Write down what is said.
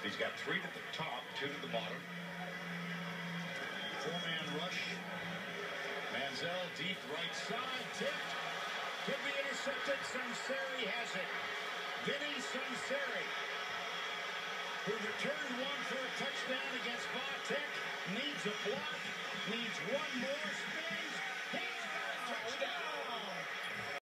He's got 3 to the top, 2 to the bottom. 4-man rush. Manziel deep right side, tipped. Could be intercepted. Sunseri has it. Vinny Sunseri, who returned one for a touchdown against Vatek, needs a block, needs one more, spins, he's got a touchdown!